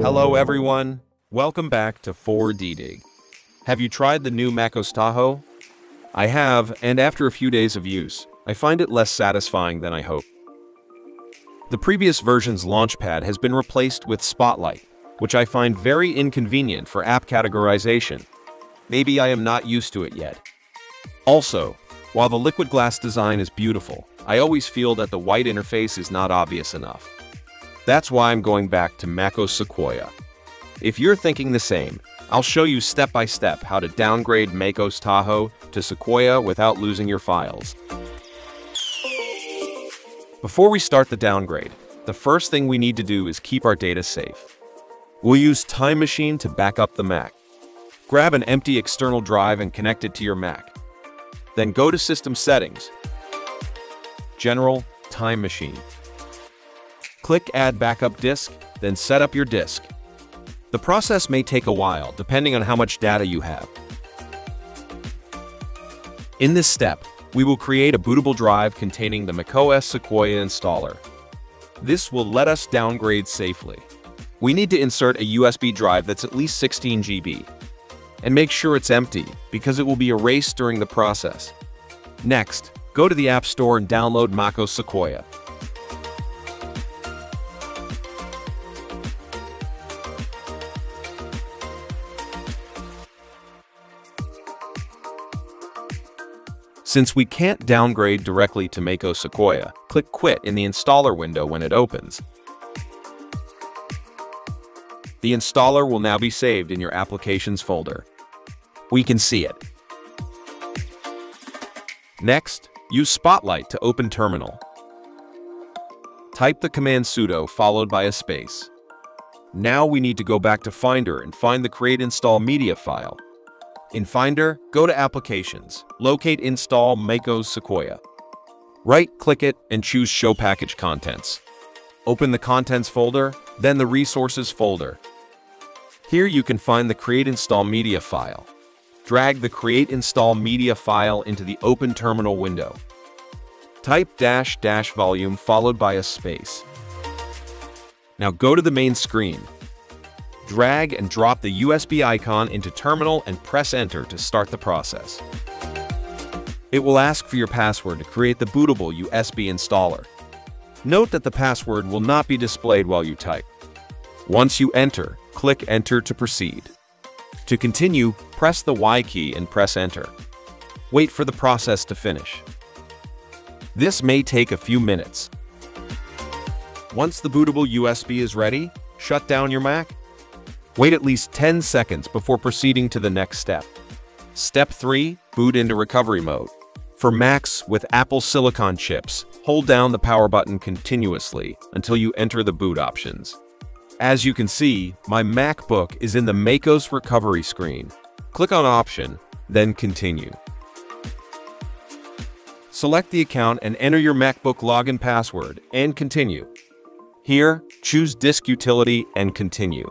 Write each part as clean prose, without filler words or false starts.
Hello everyone, welcome back to 4DDig. Have you tried the new macOS Tahoe? I have, and after a few days of use, I find it less satisfying than I hoped. The previous version's launchpad has been replaced with Spotlight, which I find very inconvenient for app categorization. Maybe I am not used to it yet. Also, while the liquid glass design is beautiful, I always feel that the white interface is not obvious enough. That's why I'm going back to macOS Sequoia. If you're thinking the same, I'll show you step-by-step how to downgrade macOS Tahoe to Sequoia without losing your files. Before we start the downgrade, the first thing we need to do is keep our data safe. We'll use Time Machine to back up the Mac. Grab an empty external drive and connect it to your Mac. Then go to System Settings, General, Time Machine. Click Add Backup Disk, then set up your disk. The process may take a while, depending on how much data you have. In this step, we will create a bootable drive containing the macOS Sequoia installer. This will let us downgrade safely. We need to insert a USB drive that's at least 16 GB. And make sure it's empty, because it will be erased during the process. Next, go to the App Store and download macOS Sequoia. Since we can't downgrade directly to macOS Sequoia, click Quit in the installer window when it opens. The installer will now be saved in your Applications folder. We can see it. Next, use Spotlight to open Terminal. Type the command sudo followed by a space. Now we need to go back to Finder and find the Create Install Media file. In Finder, go to Applications, locate Install macOS Sequoia. Right-click it and choose Show Package Contents. Open the Contents folder, then the Resources folder. Here you can find the Create Install Media file. Drag the Create Install Media file into the Open Terminal window. Type -- volume followed by a space. Now go to the main screen. Drag and drop the USB icon into Terminal and press Enter to start the process. It will ask for your password to create the bootable USB installer. Note that the password will not be displayed while you type. Once you enter, click Enter to proceed. To continue, press the Y key and press Enter. Wait for the process to finish. This may take a few minutes. Once the bootable USB is ready, shut down your Mac. Wait at least 10 seconds before proceeding to the next step. Step 3. Boot into recovery mode. For Macs with Apple Silicon chips, hold down the power button continuously until you enter the boot options. As you can see, my MacBook is in the macOS recovery screen. Click on Option, then Continue. Select the account and enter your MacBook login password and continue. Here, choose Disk Utility and Continue.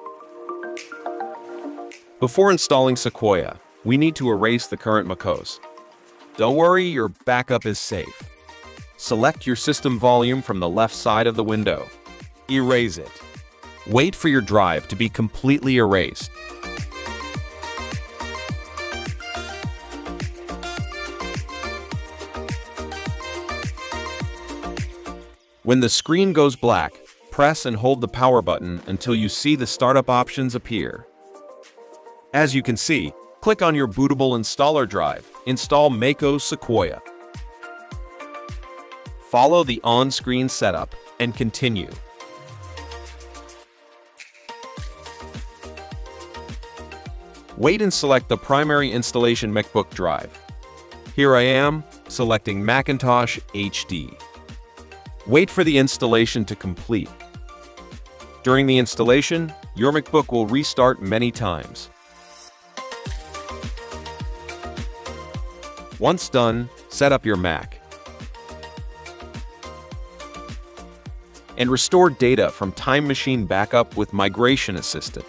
Before installing Sequoia, we need to erase the current macOS. Don't worry, your backup is safe. Select your system volume from the left side of the window. Erase it. Wait for your drive to be completely erased. When the screen goes black, press and hold the power button until you see the startup options appear. As you can see, click on your bootable installer drive, install macOS Sequoia. Follow the on-screen setup and continue. Wait and select the primary installation MacBook drive. Here I am, selecting Macintosh HD. Wait for the installation to complete. During the installation, your MacBook will restart many times. Once done, set up your Mac. And restore data from Time Machine Backup with Migration Assistant.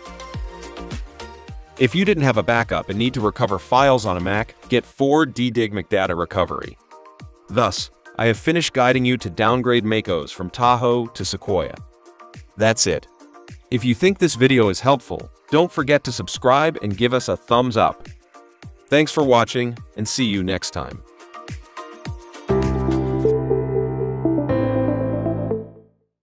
If you didn't have a backup and need to recover files on a Mac, get 4DDig McData Recovery. Thus, I have finished guiding you to downgrade macOS from Tahoe to Sequoia. That's it. If you think this video is helpful, don't forget to subscribe and give us a thumbs up. Thanks for watching, and see you next time.